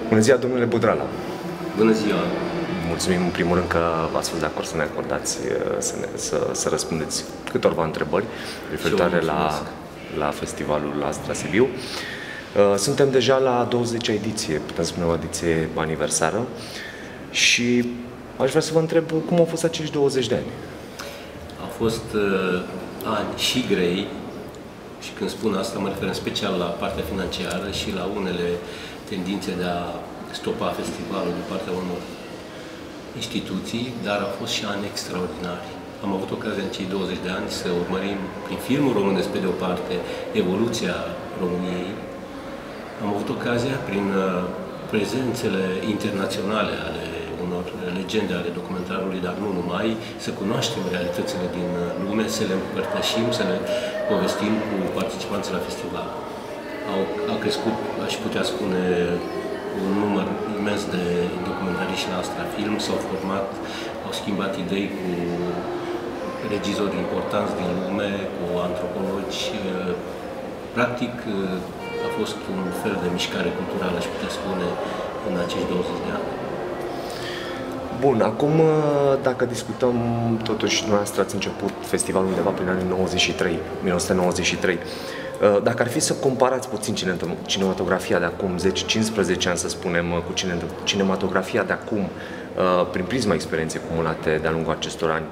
Bună ziua, domnule Budrala! Bună ziua! Mulțumim în primul rând că v-ați fost de acord să ne acordați să răspundeți câtorva întrebări referitoare la festivalul Astra Sibiu. Suntem deja la 20-a ediție, putem spune o ediție aniversară, și aș vrea să vă întreb cum au fost acești 20 de ani. Au fost ani și grei, și când spun asta mă refer în special la partea financiară și la unele tendințe de a stopa festivalul din partea unor instituții, dar au fost și ani extraordinari. Am avut ocazia în cei 20 de ani să urmărim prin filmul românesc, pe de o parte, evoluția României. Am avut ocazia, prin prezențele internaționale ale unor legende ale documentarului, dar nu numai, să cunoaștem realitățile din lume, să le împărtășim, să le povestim cu participanții la festival. Au crescut, aș putea spune, un număr imens de documentariști la Astra Film, s-au format, au schimbat idei cu regizori importanți din lume, cu antropologi. Practic, a fost un fel de mișcare culturală, aș putea spune, în acești 20 de ani. Bun, acum, dacă discutăm, totuși, noastră ați început festivalul undeva prin anii 1993. Dacă ar fi să comparați puțin cinematografia de acum 10-15 ani, să spunem, cu cinematografia de acum, prin prisma experienței cumulate de-a lungul acestor ani,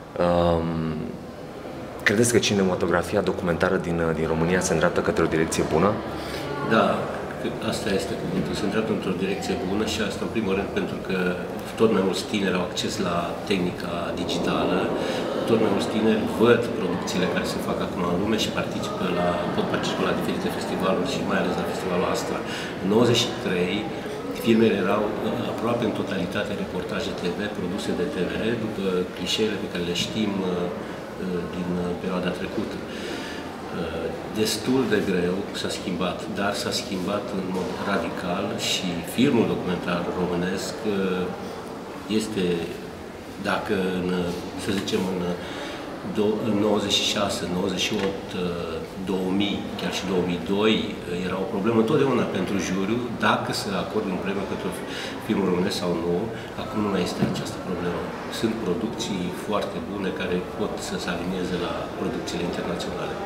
credeți că cinematografia documentară din România se îndreaptă către o direcție bună? Da, asta este cuvântul. Se îndreaptă într-o direcție bună, și asta în primul rând pentru că tot mai mulți tineri au acces la tehnica digitală, tot mai mulți tineri văd producțiile care se fac acum în lume și pot participa la diferite festivaluri și mai ales la festivalul Astra. În 93, filmele erau aproape în totalitate reportaje TV, produse de TVR, după clișeele pe care le știm din perioada trecută. Destul de greu s-a schimbat, dar s-a schimbat în mod radical și filmul documentar românesc este, dacă să zicem în 96, 98, 2000, chiar și 2002, era o problemă întotdeauna pentru juriu dacă să acorde un premiu pentru filmul românesc sau nu. Acum nu mai este această problemă. Sunt producții foarte bune care pot să se alinieze la producțiile internaționale.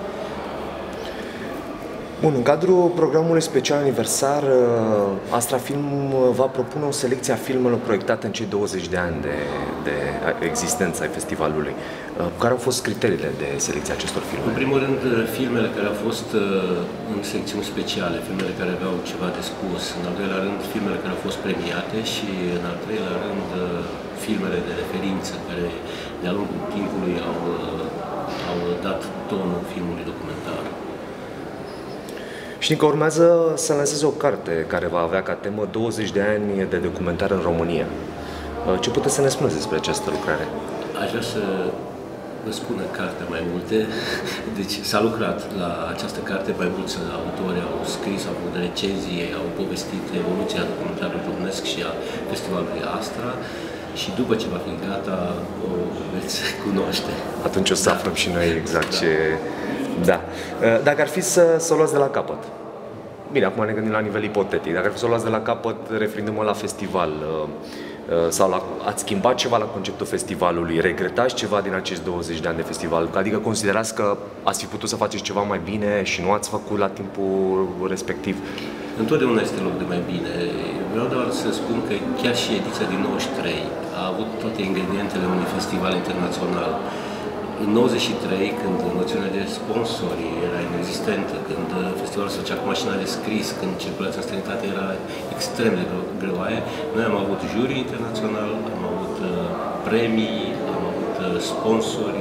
Bun, în cadrul programului special aniversar, Astra Film va propune o selecție a filmelor proiectate în cei 20 de ani de existență ai festivalului. Care au fost criteriile de selecție a acestor filme? În primul rând, filmele care au fost în secțiuni speciale, filmele care aveau ceva de spus. În al doilea rând, filmele care au fost premiate și, în al treilea rând, filmele de referință care, de-a lungul timpului, au dat tonul filmului documentar. Știm că urmează să lanseze o carte care va avea ca temă 20 de ani de documentar în România. Ce puteți să ne spuneți despre această lucrare? Aș vrea să vă spună cartea mai multe. Deci s-a lucrat la această carte, mai mulți autori au scris, au făcut recenzii, au povestit evoluția documentarului românesc și a festivalului Astra. Și după ce va fi gata, o veți cunoaște. Atunci o să aflăm și noi exact ce... Da. Dacă ar fi să o luați de la capăt, bine, acum ne gândim la nivel ipotetic, dacă ar fi să o luați de la capăt, referindu-mă la festival, sau ați schimbat ceva la conceptul festivalului, regretați ceva din acești 20 de ani de festival, adică considerați că ați fi putut să faceți ceva mai bine și nu ați făcut la timpul respectiv? Întotdeauna este loc de mai bine. Vreau doar să spun că chiar și ediția din 93 a avut toate ingredientele unui festival internațional. În 93, când noțiunea de sponsori era inexistentă, când festivalul se făcea cu mașina de scris, când circulația în străinătate era extrem de greoaie, noi am avut juri internațional, am avut premii, am avut sponsori,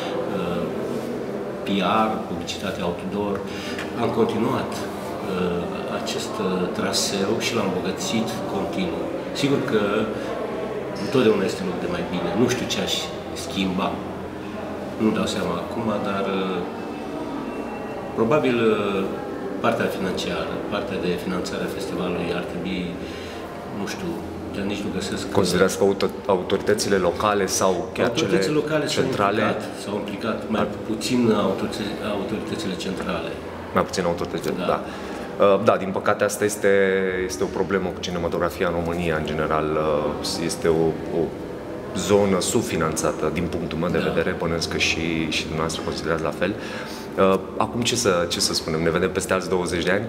PR, publicitate outdoor. Am continuat acest traseu și l-am îmbogățit continuu. Sigur că întotdeauna este loc de mai bine. Nu știu ce aș schimba. Nu dau seama acum, dar probabil partea financiară, partea de finanțare a festivalului ar trebui, nu știu, dar nici nu găsesc... Considerați că autoritățile locale sau chiar cele centrale s-au implicat mai puțin autoritățile centrale. Mai puțin autoritățile, da. Da, din păcate asta este o problemă cu cinematografia în România, în general. Este o zonă subfinanțată, din punctul meu de vedere, bănuiesc că și dumneavoastră considerați la fel. Acum ce să spunem? Ne vedem peste alți 20 de ani?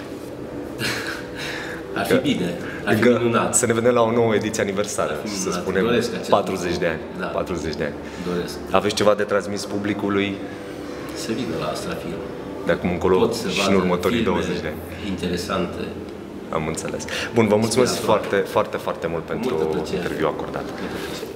Ar fi bine, ar fi minunat. Să ne vedem la o nouă ediție aniversară, să spunem 40 de ani. Da. 40 de ani. Doresc. Aveți ceva de transmis publicului? Să vină la Astrafilm. De acum încolo și în următorii 20 de ani. Interesante. Am înțeles. Bun, vă mulțumesc foarte, foarte, foarte mult pentru interviul acordat.